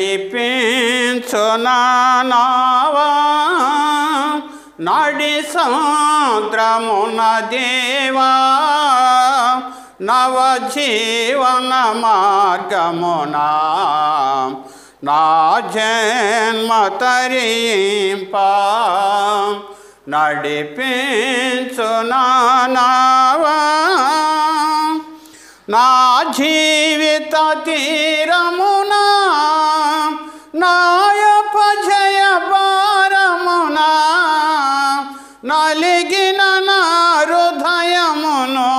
నడిపించునావా నడి సముద్రమున దేవా నవజీవన మార్గమున నా జన్మ తరింప నడిపించునావా నా జీవిత తీరమున నాయపజయ భారమున నలిగిన నా హృదయమును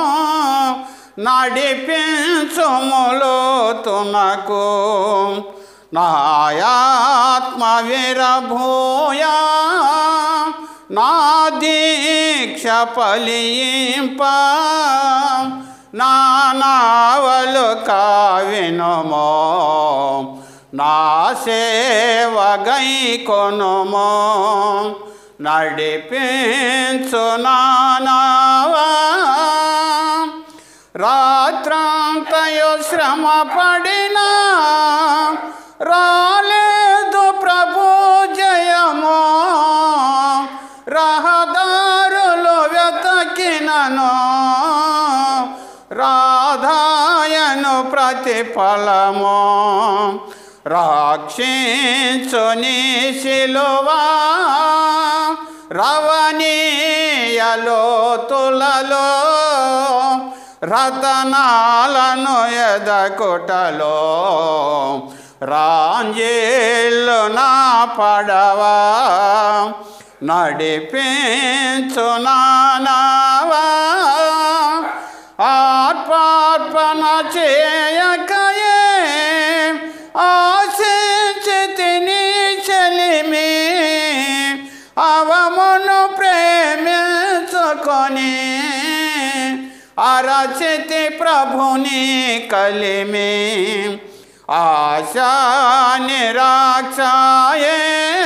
నడిపించుములోతునకు నాయాత్మ విరభూయా నా దీక్ష ఫలింప నా నావలు కావినుమో నా సేవ గైకొనుమో నడిపించునావా రాత్రంతయు శ్రమ పడినా రాలేదు ప్రభు జయమో రహదారులు వెతకినను రాధాయను ప్రతిఫలము రక్షించు నీ శిలువా రవణీయలోతులలో రతనాలను ఎదకుటలో రాంజేళ్ళు నా పడవా నడిపించునావా ఆర్పార్పణ చేయకయే ఆశించితిని చెలిమి అవమును ప్రేమించుకొని అరచితి ప్రభుని కలిమి ఆశా నిరాక్షాయే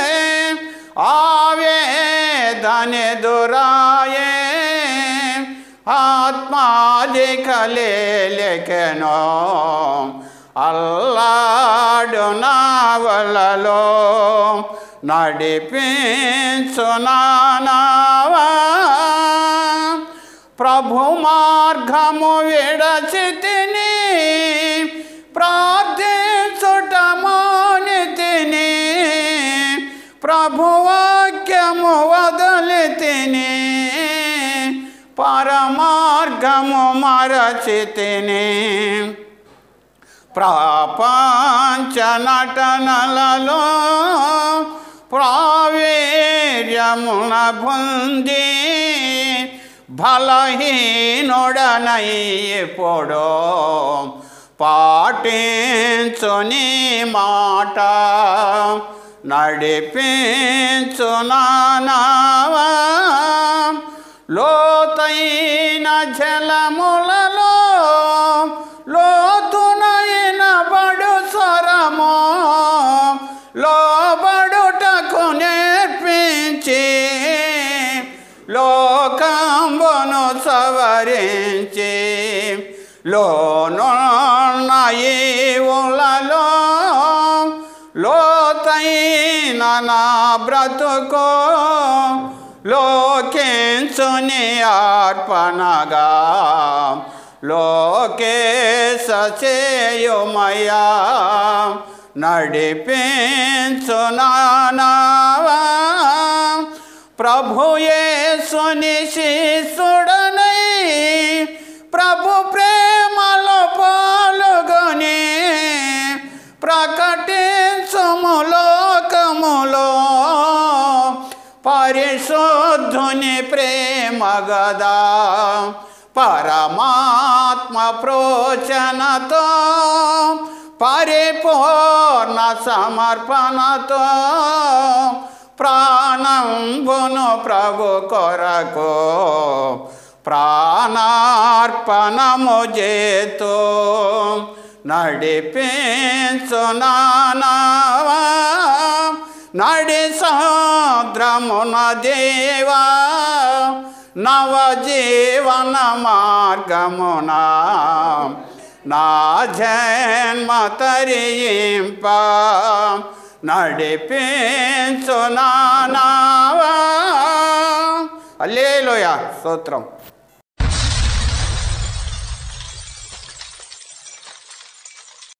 ఆవేదనెదురాయే ఆత్మాదికలేకెనో అల్లాడు నావలలో నడిపించునావా ప్రభు మార్గము విడచితిని ప్రార్థించుట మానితిని ప్రభు వాక్యము వదలితిని పరమార్గము మరచితిని ప్రపంచ నటనలలో ప్రావీర్యమున పొంది బలహీనుడనై పొడో పాటించు నీ మాట నడిపించునావా లోతైన జలములలో లోతునైన బడు స్వరము లోబడుటకు నేర్పించి లోకంబును సవరించి లోనున్న ఈవులలో లోతైన నా బ్రతుకో లోకించుని అర్పణగా లోకేశ చేయుమయా నడిపించునావా ప్రభు యేసుని శిష్యుడనై ప్రభు ప్రేమలో పాల్గొని ప్రకటించుము లోకములో పరిశుద్ధుని ప్రేమ గదా పరమాత్మ ప్రోచనతో పరిపూర్ణ సమర్పణతో ప్రాణంబును ప్రభు కొరకు ప్రాణార్పణము చేతు నడిపించునావా నడి సముద్రమున దేవా నవజీవన మార్గమున నా జన్మ తరింప నడిపించు నా నావా. హల్లెలూయా, స్తోత్రం.